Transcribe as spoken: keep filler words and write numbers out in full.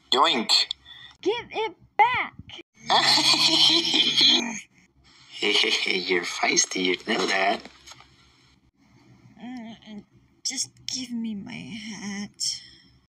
Yoink. Give it back. You're feisty, you know that. Mm, Just give me my hat.